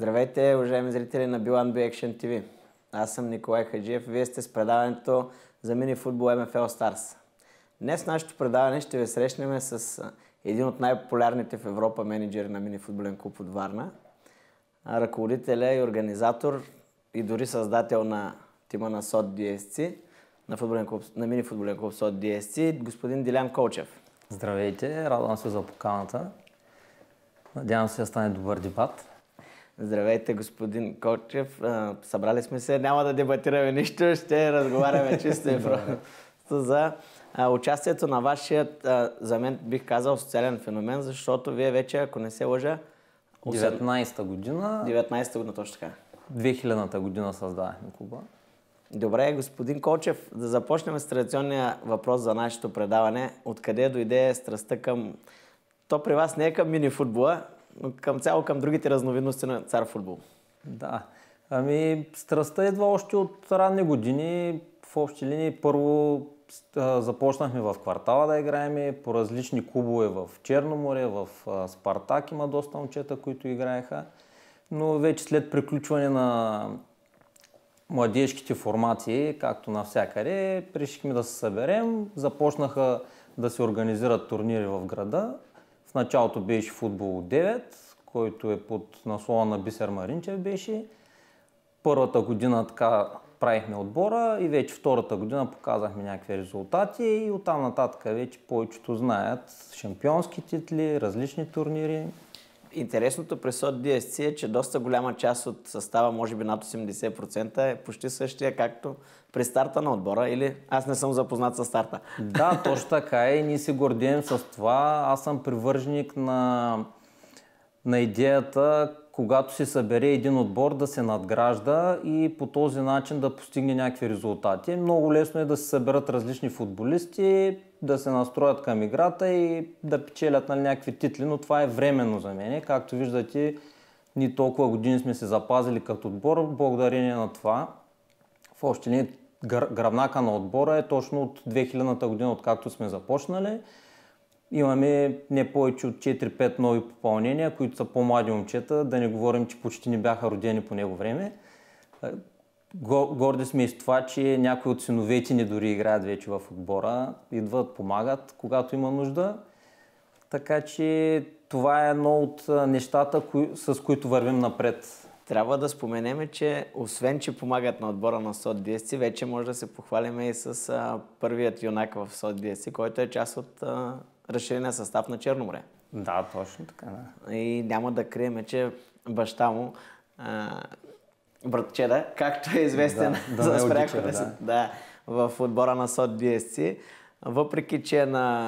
Здравейте, уважаеми зрители на Bilan Action TV. Аз съм Николай Хаджиев. Вие сте с предаването за мини-футбол MFL Stars. Днес в нашето предаване ще ви срещнем с един от най-популярните в Европа менеджери на мини-футболен клуб от Варна, ръководителя и организатор и дори създател на тима на СОТ DSC, на мини-футболен клуб СОТ DSC, господин Дилян Колчев. Здравейте, радвам се за поканата. Надявам се да стане добър дебат. Здравейте, господин Колчев. Събрали сме се, няма да дебатираме нищо, ще разговаряме чисто и просто за участието на вашият, за мен бих казал, социален феномен, защото вие вече, ако не се лъжа... 19-та година. 19-та година, точно така. 2000-та година създадахме клуба. Добре, господин Колчев, да започнем с традиционния въпрос за нашето предаване. Откъде дойде страстта към... То при вас не е към мини-футбола, но към другите разновидности на цар футбол. Да. Страстта идва още от ранни години. В общи линии първо започнахме в квартала да играем по различни клубове в Черноморе, в Спартак има доста момчета, които играеха. Но вече след приключване на младежките формации, както навсякъде, решихме да се съберем. Започнаха да се организират турнири в града. В началото беше футбол 9, който е под наслова на Бисер Маринчев беше. Първата година така правихме отбора и вече втората година показахме някакви резултати и оттам нататък вече повечето знаят шампионски титли, различни турнири. Интересното при СОТ DSC е, че доста голяма част от състава, може би над 80%, е почти същия, както при старта на отбора, или аз не съм запознат с старта. Да, точно така и ние се гордеем с това. Аз съм привърженик на идеята, когато се събере един отбор, да се надгражда и по този начин да постигне някакви резултати. Много лесно е да се съберат различни футболисти, да се настроят към играта и да печелят някакви титли, но това е временно за мен. Както виждате, ние толкова години сме се запазили като отбор, благодарение на това. В още не гръбнака на отбора е точно от 2000-та година, откакто сме започнали. Имаме не повече от 4-5 нови попълнения, които са по-млади момчета, да не говорим, че почти не бяха родени по него време. Горди сме и с това, че някои от синовете ни дори играят вече в отбора, идват, помагат, когато има нужда. Така че това е едно от нещата, с които вървим напред. Трябва да споменем, че освен, че помагат на отбора на СОТ DSC, вече може да се похвалим и с първият юнак в СОТ DSC, който е част от разширения състав на Черноморе. Да, точно така. Да. И няма да крием, че баща му, братчеда, както е известен за спряхме в отбора на СОТ DSC, въпреки че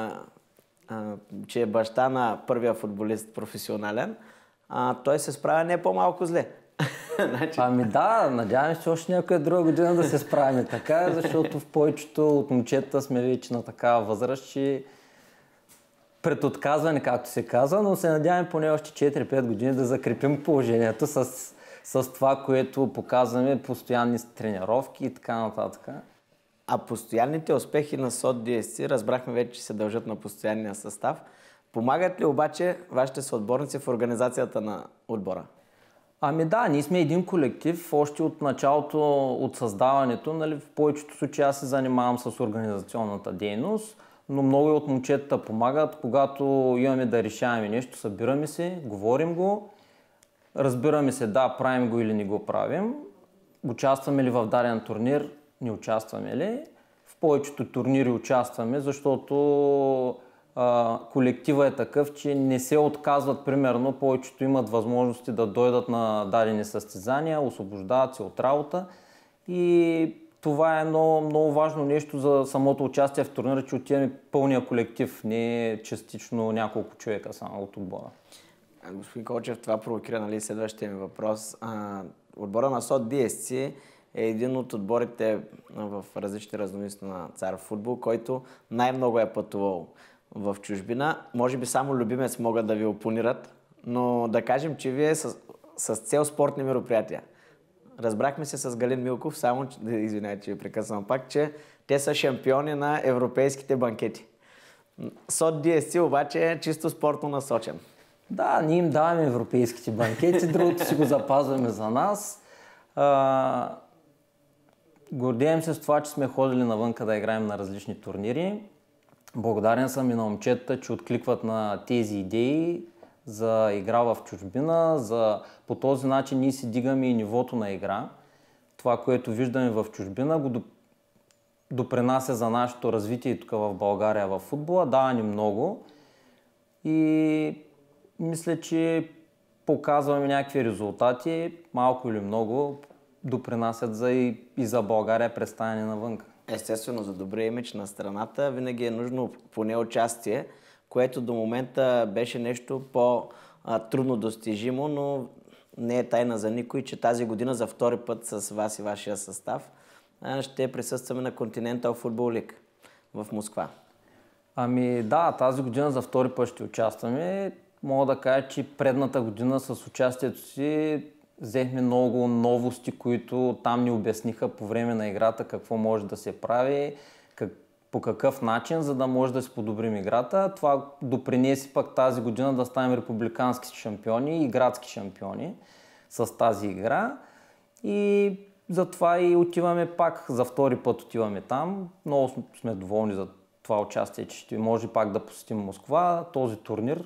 е баща на първия футболист професионален, той се справя не по-малко зле. Да, надявам се още някоя друга година да се справим така, защото в повечето от момчета сме вече на такава възраст, че пред отказване, както се казва, но се надяваме поне още 4-5 години да закрепим положението с това, което показваме, постоянни тренировки и така нататък. А постоянните успехи на СОТ DSC, разбрахме вече, че се дължат на постоянния състав. Помагат ли обаче вашите съотборници в организацията на отбора? Ние сме един колектив. Още от началото, от създаването, в повечето случаи аз се занимавам с организационната дейност, но много от момчетата помагат. Когато имаме да решаваме нещо, събираме се, говорим го, разбираме се, да, правим го или не го правим. Участваме ли в даден турнир, не участваме ли. В повечето турнири участваме, защото колектива е такъв, че не се отказват, примерно, повечето имат възможности да дойдат на дадени състезания, освобождават се от работа и това е едно много важно нещо за самото участие в турнира, че отиваме пълния колектив, не частично няколко човека само от отбора. Господин Колчев, това провокира следващия ми въпрос. Отбора на СОТ DSC е един от отборите в различни разновидности на цар футбол, който най-много е пътувал в чужбина. Може би само любимец могат да ви опонират, но да кажем, че вие с цел спортни мероприятия. Разбрахме се с Галин Милков, само, извинявайте, че ви прекъсвам пак, че те са шампиони на европейските банкети. СОТ DSC обаче е чисто спортно насочен. Да, ние им даваме европейските банкети, другото си го запазваме за нас. Гордеем се с това, че сме ходили навънка да играем на различни турнири. Благодарен съм и на момчетата, че откликват на тези идеи за игра в чужбина. По този начин ние си дигаме и нивото на игра. Това, което виждаме в чужбина, го допринася за нашето развитие тук в България в футбола. Дава ни много и мисля, че показваме някакви резултати, малко или много, допринасят и за България представяне навънка. Естествено, за добрия имидж на страната винаги е нужно поне участие, което до момента беше нещо по-трудно достижимо, но не е тайна за никой, че тази година за втори път с вас и вашия състав ще присъстваме на Continental Football League в Москва. Ами да, тази година за втори път ще участваме. Мога да кажа, че предната година с участието си взехме много новости, които там ни обясниха по време на играта какво може да се прави, по какъв начин, за да може да си подобрим играта. Това допринесе пък тази година да станем републикански шампиони и градски шампиони с тази игра. И затова и отиваме пак, за втори път отиваме там. Много сме доволни за това участие, че ще може пак да посетим Москва, този турнир.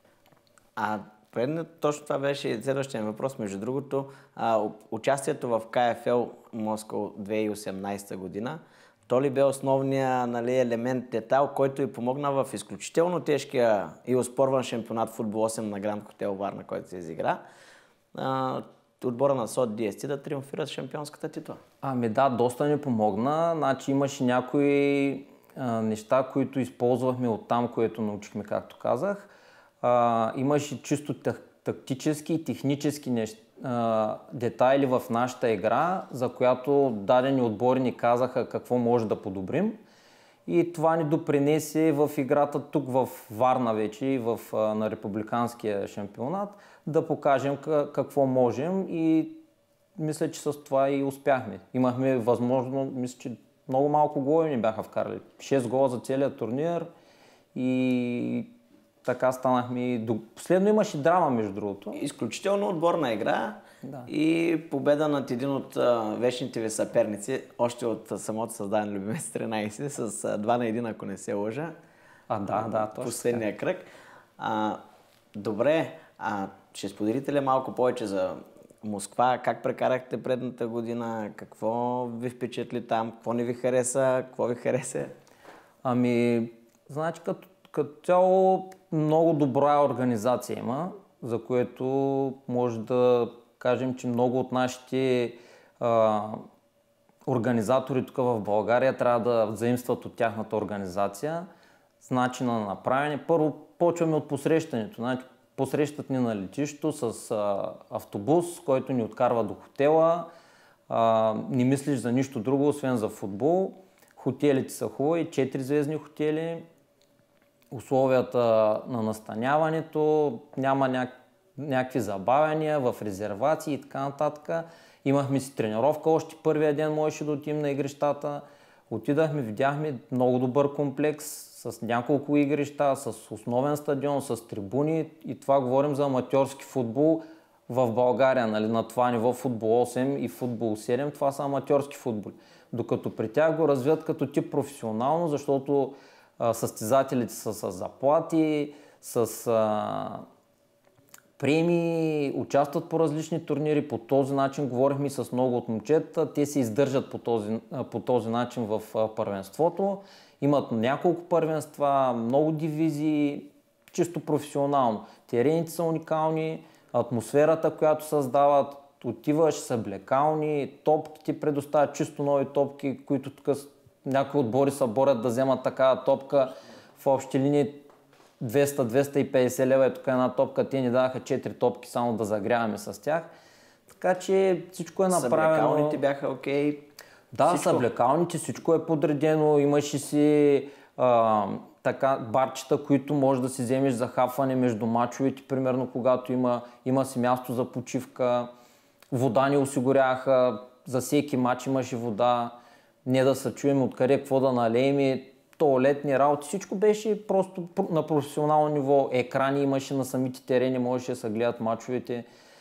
Точно това беше следващия въпрос. Между другото, участието в КФЛ Москва 2018 година, то ли бе основният елемент, детайл, който и помогна в изключително тежкия и оспорван шампионат футбол 8 на Гранд Хотел Варна, който се изигра, отбора на СОТ DST да триумфира с шампионската титла? Ами да, доста ни помогна. Значи имаше някои неща, които използвахме оттам, което научихме, както казах. Имаше чисто тактически и технически детайли в нашата игра, за която дадени отбори ни казаха какво може да подобрим. И това ни допринесе в играта тук в Варна вече и на републиканския шампионат да покажем какво можем и мисля, че с това и успяхме. Имахме възможно, мисля, че много малко голове ни бяха вкарали. 6 гола за целия турнир и така станахме. Последно имаше драма, между другото. Изключително отборна игра и победа над един от вечните ви съперници, още от самото създаване Любимец 13, с 2-1, ако не се лъжа. Да, точно. Последния кръг. Добре, ще споделите ли малко повече за Москва? Как прекарахте предната година? Какво ви впечатли там? Какво не ви хареса? Какво ви хареса? Ами, значи като цяло много добра организация има, за което може да кажем, че много от нашите организатори тук в България трябва да заимстват от тяхната организация с начина на направяне. Първо почваме от посрещането. Значи, посрещат ни на летището с автобус, който ни откарва до хотела. Не мислиш за нищо друго, освен за футбол. Хотелите са хубави, 4-звездни хотели. Условията на настаняването, няма някакви забавяния в резервации и така нататък. Имахме си тренировка, още първия ден можеше да отидем на игрищата. Отидахме, видяхме много добър комплекс с няколко игрища, с основен стадион, с трибуни и това говорим за аматьорски футбол в България. На това ниво футбол 8 и футбол 7, това са аматьорски футболи. Докато при тях го развият като тип професионално, защото състезателите са с заплати, с премии, участват по различни турнири. По този начин говорихме и с много от момчета. Те се издържат по този начин в първенството. Имат няколко първенства, много дивизии, чисто професионално. Терените са уникални, атмосферата, която създават, отиваш, са блекални, топките предоставят чисто нови топки, които тук някои отбори се борят да вземат такава топка. В общи линии 200-250 лева е тук една топка. Те ни даваха 4 топки само да загряваме с тях. Така че всичко е направено. Съблекалните бяха окей. Да, съблекалните, всичко е подредено. Имаше си барчета, които може да си вземеш за хапване между мачовете, примерно когато има си място за почивка. Вода ни осигуряха, за всеки мач имаше вода. Не да се чуем откъде какво да налеем. тоалетни работи, всичко беше просто на професионално ниво. Екрани имаше на самите терени, можеше да се гледат мачовете.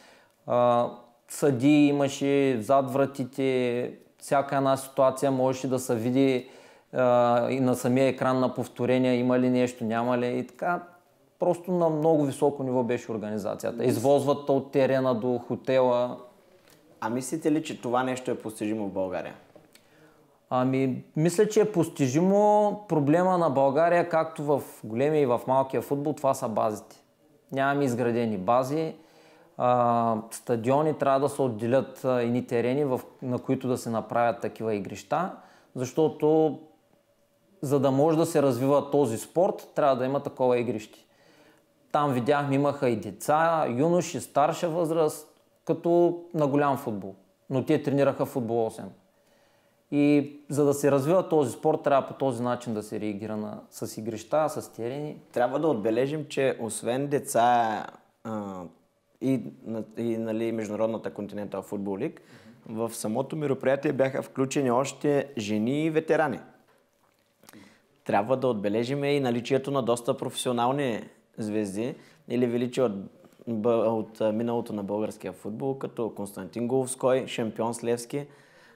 Съдии имаше зад вратите, всяка една ситуация можеше да се види и на самия екран на повторения, има ли нещо, няма ли и така. Просто на много високо ниво беше организацията. Извозват от терена до хотела. А мислите ли, че това нещо е постижимо в България? Мисля, че е постижимо. Проблема на България, както в големия и в малкия футбол, това са базите. Нямаме изградени бази. Стадиони трябва да се отделят едни терени, на които да се направят такива игрища, защото за да може да се развива този спорт, трябва да има такова игрище. Там видяхме, имаха и деца, юноши, старша възраст, като на голям футбол. Но те тренираха футбол 8. И за да се развива този спорт, трябва по този начин да се реагира с игрища, с терени. Трябва да отбележим, че освен деца и нали, Международната континентал футбол лиг, в самото мероприятие бяха включени още жени и ветерани. Трябва да отбележим и наличието на доста професионални звезди или величи от миналото на българския футбол, като Константин Головской, Шампион с Левски,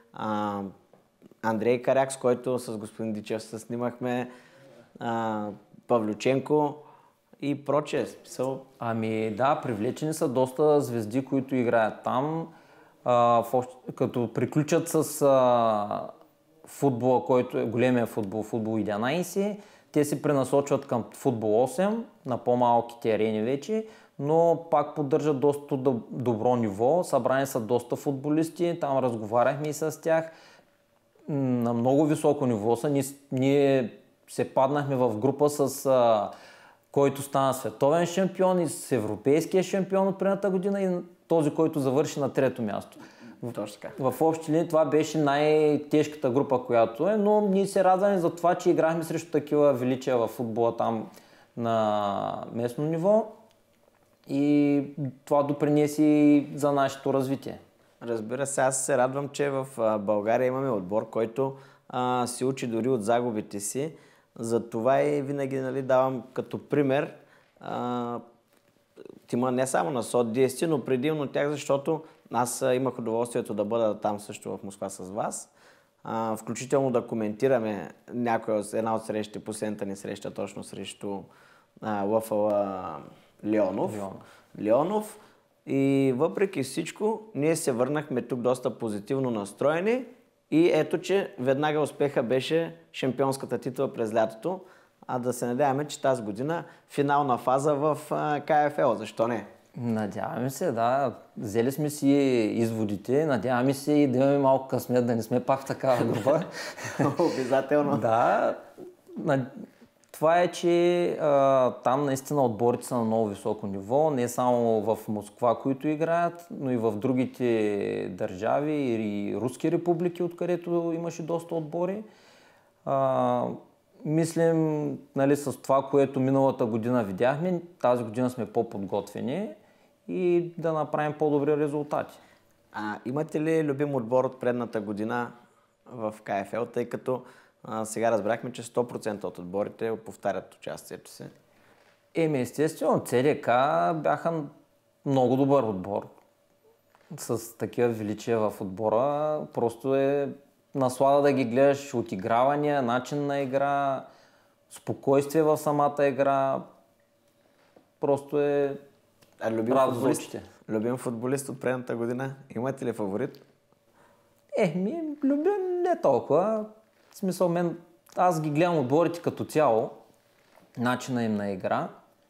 Андрей Каряк, с който с господин Дичев се снимахме, Павлюченко и прочее. Да, привлечени са доста звезди, които играят там. Като приключат с футбола, който е големия футбол 11, те се пренасочват към футбол 8 на по-малките арени вече, но пак поддържат доста добро ниво. Събрани са доста футболисти, там разговаряхме и с тях. На много високо ниво са. Ние се паднахме в група с който стана световен шампион и с европейския шампион от предната година и този, който завърши на трето място. Точно така. В общи линии това беше най-тежката група, която е, но ние се радваме за това, че играхме срещу такива величия в футбола там на местно ниво и това допринесе и за нашето развитие. Разбира се, аз се радвам, че в България имаме отбор, който се учи дори от загубите си. Затова и винаги давам като пример тима не само на СОТ DST, но предимно тях, защото аз имах удоволствието да бъда там също в Москва с вас. Включително да коментираме една от срещите, последната ни среща точно срещу ЛФЛ Леонов. И въпреки всичко, ние се върнахме тук доста позитивно настроени и ето, че веднага успеха беше шампионската титла през лятото, а да се надяваме, че тази година финална фаза в КФЛ. Защо не? Надяваме се, да. Взели сме си изводите. Надяваме се и да имаме малко късмет, да не сме пак в такава група. Обязателно. Да. Това е, че там наистина отборите са на много високо ниво. Не само в Москва, които играят, но и в другите държави и руски републики, откъдето имаше доста отбори. Мислим, с това, което миналата година видяхме, тази година сме по-подготвени и да направим по-добри резултати. Имате ли любим отбор от предната година в КФЛ, тъй като сега разбрахме, че 100% от отборите повтарят участието си? Естествено, ЦДК бяха много добър отбор. С такива величия в отбора. Просто е наслада да ги гледаш, отигравания, начин на игра, спокойствие в самата игра. Просто е радост за очите. Любим футболист от предната година? Имате ли фаворит? Любим не толкова. В смисъл, аз ги гледам отборите като цяло, начина им на игра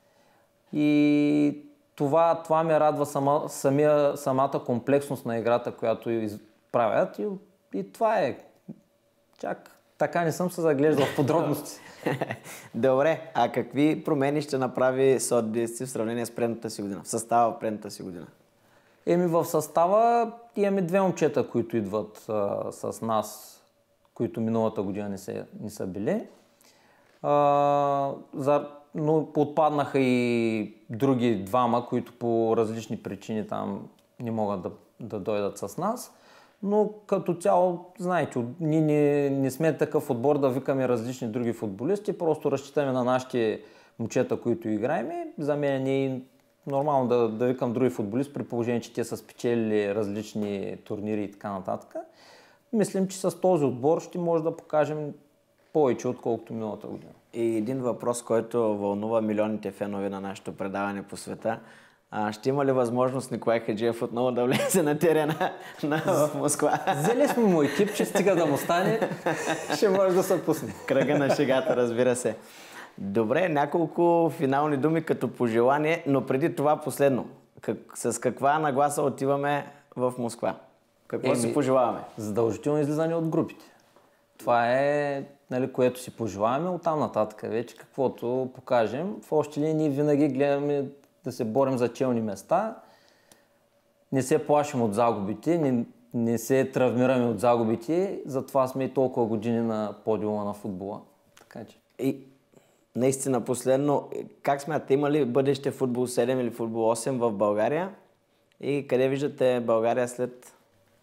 и това ме радва самата комплексност на играта, която правят и това е. Чак така не съм се заглеждал в подробности. Добре, а какви промени ще направи СОТ DST в сравнение с предната си година, в състава в предната си година? В състава имаме две момчета, които идват с нас, които миналата година не са били. Но отпаднаха и други двама, които по различни причини там не могат да дойдат с нас. Но като цяло, знаете, ние не сме такъв отбор да викаме различни други футболисти, просто разчитаме на нашите момчета, които играем. За мен не е нормално да викам други футболисти, при положение, че те са спечелили различни турнири и така нататък. Мислим, че с този отбор ще може да покажем повече, отколкото миналата година. И един въпрос, който вълнува милионите фенове на нашето предаване по света. Ще има ли възможност Николай Хаджиев отново да влезе на терена в Москва? Взели сме му екип, че стига да му стане, ще може да се пусне. Кръга на шегата, разбира се. Добре, няколко финални думи като пожелание, но преди това последно. С каква нагласа отиваме в Москва? Какво си пожелаваме? Задължително излизане от групите. Това е, което си пожелаваме, оттам нататък вече каквото покажем. В общи линии винаги гледаме да се борим за челни места. Не се плашим от загубите, не се травмираме от загубите, затова сме и толкова години на подиума на футбола. Така че. И наистина последно, как смятате, има ли бъдеще футбол 7 или футбол 8 в България? И къде виждате България след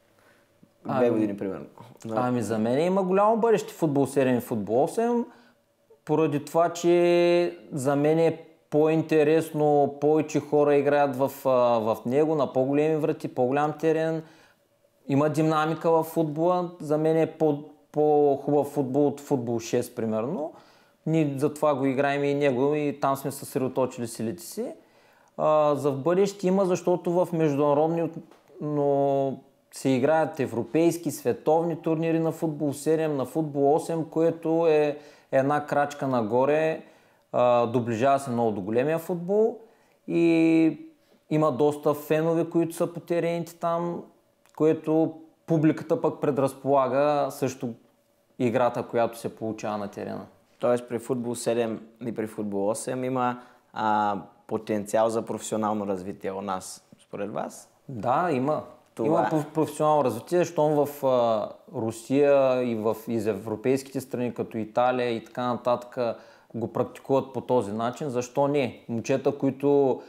2 години, примерно? За мен има голямо бъдеще футбол 7 и футбол 8, поради това, че за мен е по-интересно, повече хора играят в него, на по-големи врати, по-голям терен. Има динамика в футбола. За мен е по-хубав футбол от футбол 6, примерно. Ние затова го играем и него и там сме съсредоточили силите си. За в бъдеще има, защото в международни, но се играят европейски, световни турнири на футбол 7, на футбол 8, което е една крачка нагоре. Доближава се много до големия футбол и има доста фенове, които са по терените там, което публиката пък предразполага също играта, която се получава на терена. Тоест при футбол 7 и при футбол 8 има потенциал за професионално развитие у нас, според вас? Да, има. Има професионално развитие, защото в Русия и за европейските страни, като Италия и така нататък, го практикуват по този начин. Защо не? Момчета, които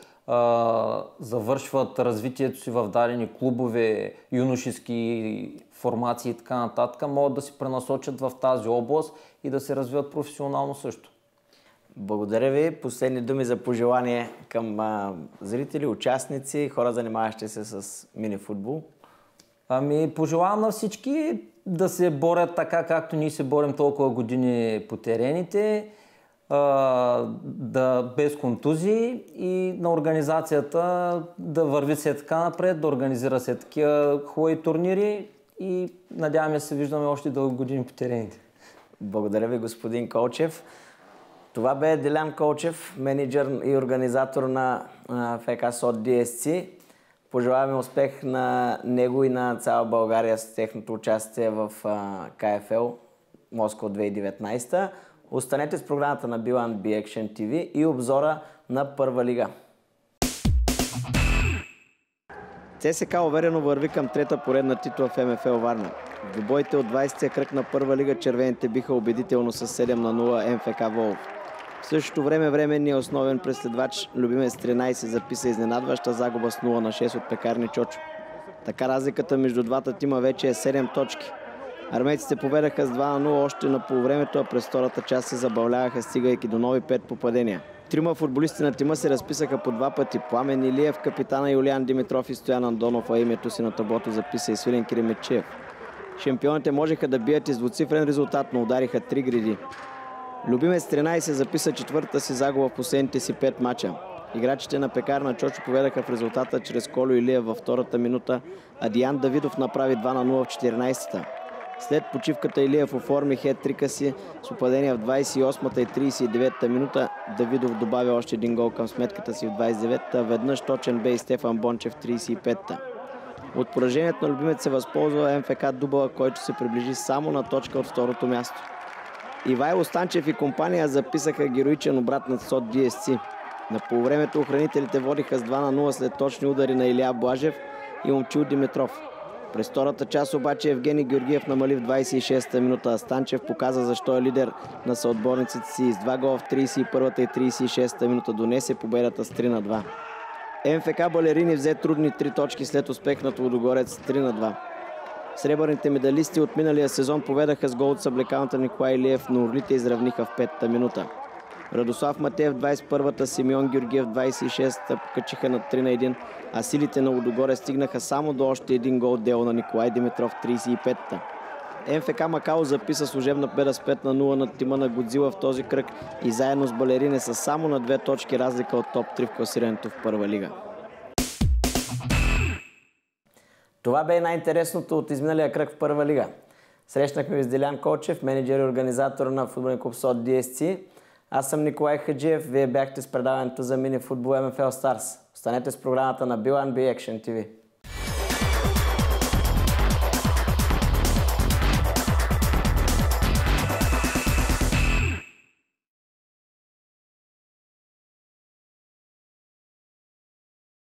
завършват развитието си в дадени клубове, юношески формации и така нататък, могат да се пренасочат в тази област и да се развиват професионално също. Благодаря ви. Последни думи за пожелание към зрители, участници, хора, занимаващи се с мини-футбол. Пожелавам на всички да се борят така, както ние се борим толкова години по терените, без контузии и на организацията да върви се така напред, да организира се такива хубави турнири и надяваме се виждаме още дълги години по терените. Благодаря ви, господин Колчев. Това бе Делян Колчев, менеджер и организатор на ФК СОТ DSC. Пожелаваме успех на него и на цяла България с техното участие в КФЛ Москва 2019. Останете с програмата на Билан B Action TV и обзора на Първа лига. ЦСКА уверено върви към трета поредна титла в МФЛ Варна. В двубоите от 20-тия кръг на Първа лига червените биха убедително с 7-0 МФК Волов. В същото време временният основен преследвач Любимец 13 записа изненадваща загуба с 0-6 от Пекарни Чочо. Така разликата между двата тима вече е 7 точки. Армейците поведаха с 2-0 още на полувремето, а през втората част се забавляваха, стигайки до нови 5 попадения. Трима футболисти на тима се разписаха по 2 пъти. Пламен Илиев, капитана Юлиан Димитров и Стоян Андонов, а името си на таблото записа и Свилен Киремечев. Шампионите можеха да бият и с двуцифрен резултат, но удариха 3 греди. Любимец 13 записа четвъртата си загуба в последните си 5 мача. Играчите на Пекарна Чочо поведаха в резултата чрез Колю Илиев във втората минута, а Диан Давидов направи 2-0 в 14-та. След почивката Илиев оформи хет-трика си с попадения в 28-та и 39-та минута. Давидов добавя още един гол към сметката си в 29-та. Веднъж точен бе и Стефан Бончев в 35-та. От поражението на Любимец се възползва МФК Дубала, който се приближи само на точка от второто място. Ивайло Станчев и компания записаха героичен обрат над СОТ DSC. На полувремето охранителите водиха с 2-0 след точни удари на Илия Блажев и Момчил Димитров. През втората част обаче Евгений Георгиев намали в 26-та минута, а Станчев показа защо е лидер на съотборниците си. С 2 гола в 31-та и 36-та минута донесе победата с 3-2. МФК Балерини взе трудни 3 точки след успех над Лудогорец 3-2. Сребърните медалисти от миналия сезон поведаха с гол от съблекалната Николай Илиев, но орлите изравниха в 5-та минута. Радослав Матеев 21-та, Симеон Георгиев 26-та покачиха на 3-1, а силите на Лудогорец стигнаха само до още един гол, дело на Николай Димитров 35-та. МФК Макао записа служебна победа с 5-0 над тима на Годзила в този кръг и заедно с Балерине са само на 2 точки разлика от топ 3 в класирането в първа лига. Това бе най-интересното от изминалия кръг в първа лига. Срещнахме ви с Делян Колчев, менеджер и организатор на футболен клуб СОТ DSC. Аз съм Николай Хаджиев, вие бяхте с предаването за мини футбол MFL Stars. Останете с програмата на Bill&B Action TV.